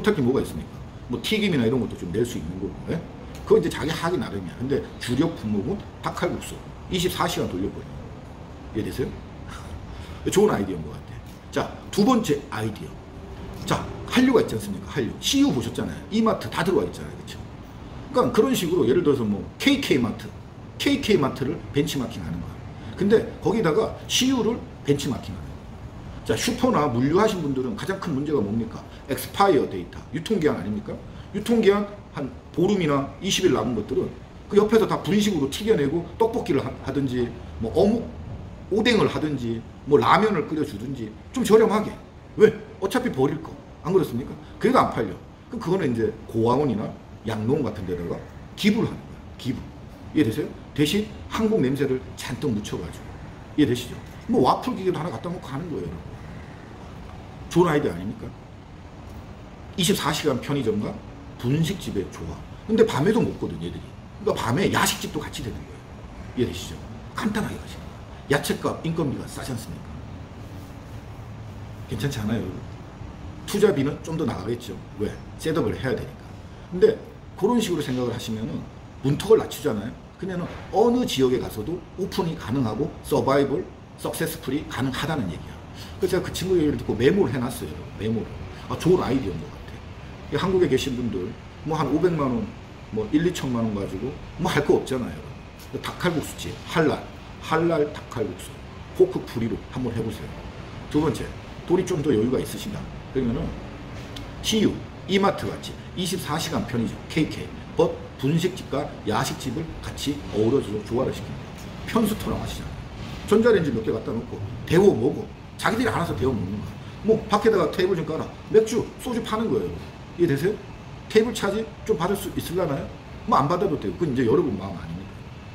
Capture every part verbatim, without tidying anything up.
못할 게 뭐가 있습니까? 뭐 튀김이나 이런 것도 좀 낼 수 있는 거고. 예? 그건 이제 자기 하기 나름이야. 근데 주력 품목은 닭칼국수. 이십사 시간 돌려버려요. 이해되세요? 좋은 아이디어인 것 같아. 자, 두 번째 아이디어. 자, 한류가 있지 않습니까? 한류. 씨유 보셨잖아요. 이마트 다 들어와 있잖아요. 그렇죠? 그러니까 그런 식으로 예를 들어서 뭐 케이케이마트, 케이케이마트를 벤치마킹 하는 거야. 근데 거기다가 씨유를 벤치마킹 하는 거야. 자, 슈퍼나 물류하신 분들은 가장 큰 문제가 뭡니까? 엑스파이어 데이터, 유통기한 아닙니까? 유통기한 한 보름이나 이십 일 남은 것들은 그 옆에서 다 분식으로 튀겨내고 떡볶이를 하든지 뭐 어묵 오뎅을 하든지 뭐 라면을 끓여주든지 좀 저렴하게. 왜? 어차피 버릴 거. 안 그렇습니까? 그래도 안 팔려. 그럼 그거는 이제 고아원이나 양농 같은 데다가 기부를 하는 거야. 기부. 이해되세요? 대신 한국 냄새를 잔뜩 묻혀가지고. 이해되시죠? 뭐 와플 기계도 하나 갖다 놓고 하는 거예요. 좋은 아이디어 아닙니까? 이십사 시간 편의점과 분식집의 조합. 근데 밤에도 먹거든, 얘들이. 그러니까 밤에 야식집도 같이 되는 거예요. 이해되시죠? 간단하게 가시는 거예요. 야채값, 인건비가 싸지 않습니까? 괜찮지 않아요? 투자비는 좀 더 나가겠죠. 왜? 셋업을 해야 되니까. 근데 그런 식으로 생각을 하시면은 문턱을 낮추잖아요. 그러면 어느 지역에 가서도 오픈이 가능하고 서바이벌, 석세스풀이 가능하다는 얘기야. 그래서 제가 그 친구 얘기를 듣고 메모를 해놨어요. 메모를. 아, 좋은 아이디어인 것 같아. 한국에 계신 분들 뭐 한 오백만 원, 뭐 일, 이천만 원 가지고 뭐 할 거 없잖아요. 닭칼국수집, 할랄, 할랄 닭칼국수, 포크 프리로 한번 해보세요. 두 번째, 돈이 좀 더 여유가 있으시다. 그러면은 씨유, 이마트 같이 이십사 시간 편의점, 케이케이, 법, 분식집과 야식집을 같이 어우러져서 조화를 시킵니다. 편수토랑 하시잖아요. 전자레인지 몇 개 갖다 놓고 데워 먹어. 자기들이 알아서 데워 먹는 거야. 뭐 밖에다가 테이블 좀 깔아. 맥주, 소주 파는 거예요. 이해되세요? 테이블 차지 좀 받을 수 있을라나요? 뭐 안 받아도 돼요. 그건 이제 여러분 마음 아닙니다.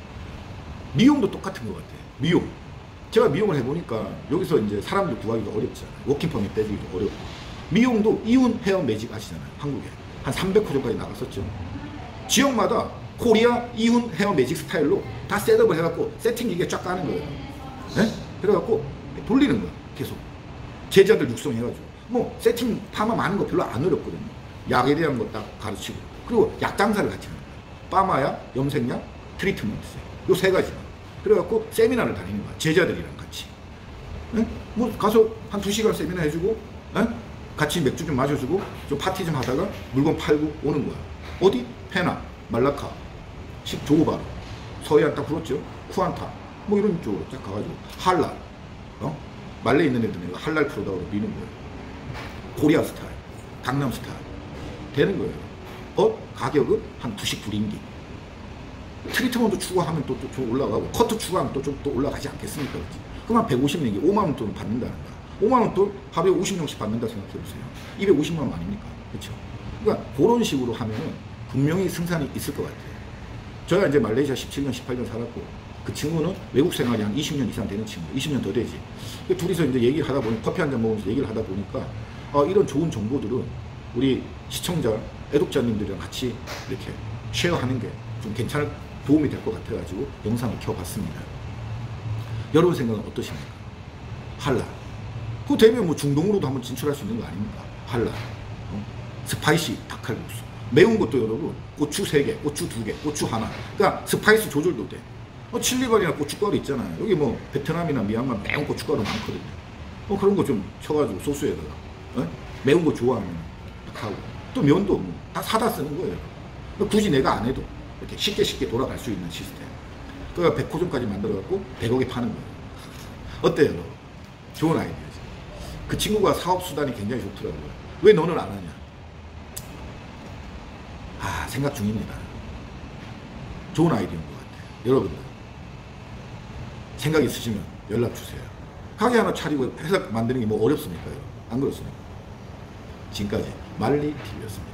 미용도 똑같은 것 같아요. 미용. 제가 미용을 해보니까 여기서 이제 사람들 구하기가 어렵잖아요. 워킹 퍼밋 빼기도 어렵고. 미용도 이훈 헤어 매직 아시잖아요. 한국에. 한 삼백 호 정도까지 나갔었죠. 지역마다 코리아 이훈 헤어 매직 스타일로 다 셋업을 해갖고 세팅 기계 쫙 까는 거예요. 네? 그래갖고 돌리는 거야. 계속. 제자들 육성해가지고. 뭐 세팅 파마 많은 거 별로 안 어렵거든요. 약에 대한 거 딱 가르치고. 그리고 약 장사를 같이 하는 거야. 파마약, 염색약, 트리트먼트. 요 세 가지만. 그래갖고 세미나를 다니는 거야. 제자들이랑 같이. 에? 뭐 가서 한 두 시간 세미나 해주고, 에? 같이 맥주 좀 마셔주고, 좀 파티 좀 하다가 물건 팔고 오는 거야. 어디? 페나, 말라카, 조우바르, 서해안 딱 불었죠? 쿠안타. 뭐 이런 쪽으로 딱 가가지고. 할랄. 어? 말레 있는 애들은 할랄 프로다우로 미는 거예요. 코리아 스타일, 강남 스타일. 되는 거예요. 어? 가격은 한 두식 불인기. 트리트먼트 추가하면 또, 또, 또 올라가고, 커트 추가하면 또 좀 또 올라가지 않겠습니까? 그렇지? 그럼 한 백오십 년이 오만 원 돈을 받는다는 거야. 오만 원 돈 하루에 오십 명씩 받는다 생각해보세요. 이백오십만 원 아닙니까? 그렇죠? 그러니까 그런 식으로 하면은 분명히 승산이 있을 것 같아요. 저희가 이제 말레이시아 십칠 년, 십팔 년 살았고, 그 친구는 외국 생활이 한 이십 년 이상 되는 친구, 이십 년 더 되지. 둘이서 이제 얘기를 하다 보니, 커피 한잔 먹으면서 얘기를 하다 보니까, 어, 이런 좋은 정보들은 우리 시청자, 애독자님들이랑 같이 이렇게 쉐어하는 게 좀 괜찮을, 도움이 될 것 같아가지고 영상을 켜봤습니다. 여러분 생각은 어떠십니까? 할랄. 그거 되면 뭐 중동으로도 한번 진출할 수 있는 거 아닙니까? 할랄. 어? 스파이시 닭칼국수. 매운 것도 여러분, 고추 세 개, 고추 두 개, 고추 하나. 그러니까 스파이스 조절도 돼. 어, 칠리발이나 고춧가루 있잖아요. 여기 뭐 베트남이나 미얀마 매운 고춧가루 많거든요. 어, 그런 거 좀 쳐가지고 소스에다가. 어? 매운 거 좋아하면 딱 하고. 또 면도 뭐 다 사다 쓰는 거예요. 굳이 내가 안 해도 이렇게 쉽게 쉽게 돌아갈 수 있는 시스템. 그러니까 백 호점까지 만들어갖고 백억에 파는 거예요. 어때요, 여러분? 좋은 아이디어죠. 그 친구가 사업수단이 굉장히 좋더라고요. 왜 너는 안 하냐? 아, 생각 중입니다. 좋은 아이디어인 것 같아요. 여러분들, 생각 있으시면 연락 주세요. 가게 하나 차리고 회사 만드는 게 뭐 어렵습니까? 안 그렇습니까? 지금까지 말리 티비였습니다.